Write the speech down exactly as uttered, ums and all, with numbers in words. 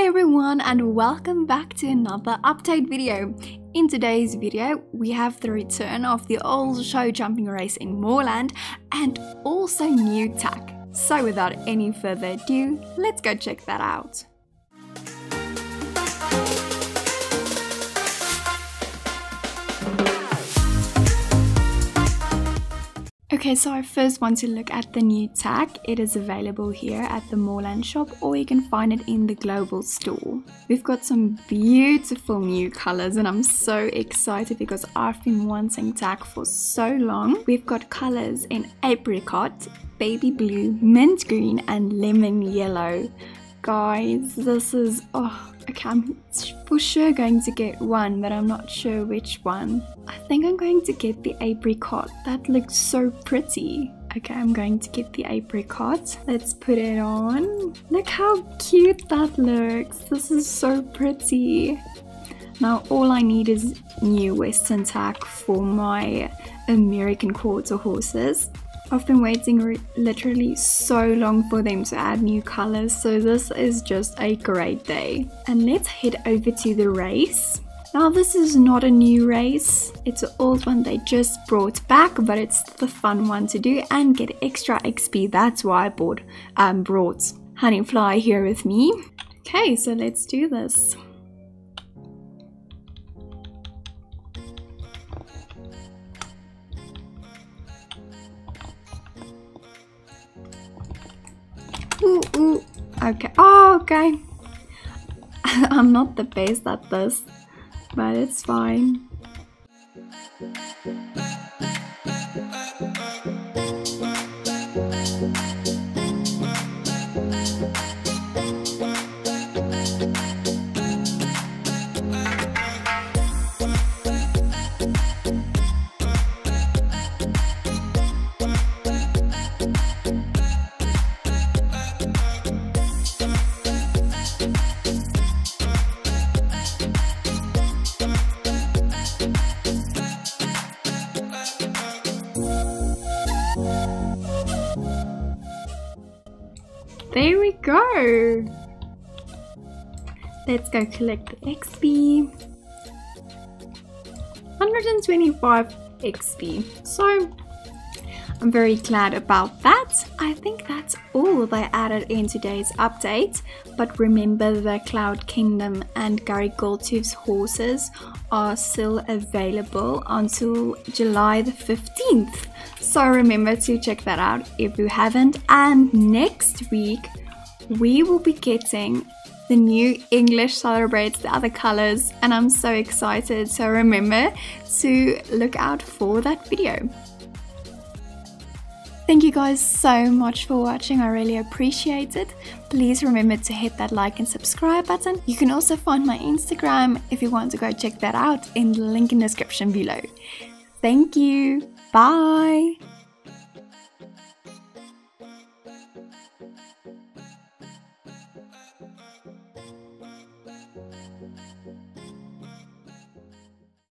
everyone, and welcome back to another update video. In today's video we have the return of the old show jumping race in Moorland and also new tack. So without any further ado, let's go check that out. Okay, so I first want to look at the new tack. It is available here at the Moorland shop, or you can find it in the global store. We've got some beautiful new colors and I'm so excited because I've been wanting tack for so long. We've got colors in apricot, baby blue, mint green and lemon yellow. Guys, this is, oh, okay, I'm for sure going to get one, but I'm not sure which one. I think I'm going to get the apricot. That looks so pretty. Okay, I'm going to get the apricot. Let's put it on. Look how cute that looks. This is so pretty. Now all I need is new Western tack for my American quarter horses. I've been waiting literally so long for them to add new colors, so this is just a great day. And let's head over to the race. Now this is not a new race, it's an old one they just brought back, but it's the fun one to do and get extra X P. That's why I bought, um, brought Honeyfly here with me. Okay, so let's do this. Ooh, ooh. Okay. Oh, okay. I'm not the best at this, but it's fine. There we go. Let's go collect the X P. one hundred twenty-five X P. So I'm very glad about that. I think that's all they added in today's update. But remember, the Cloud Kingdom and Gary Goldtooth's horses are still available until July the fifteenth. So remember to check that out if you haven't. And next week we will be getting the new English celebrates the other colors, and I'm so excited. So remember to look out for that video. Thank you guys so much for watching, I really appreciate it. Please remember to hit that like and subscribe button. You can also find my Instagram if you want to go check that out in the link in the description below. Thank you, bye!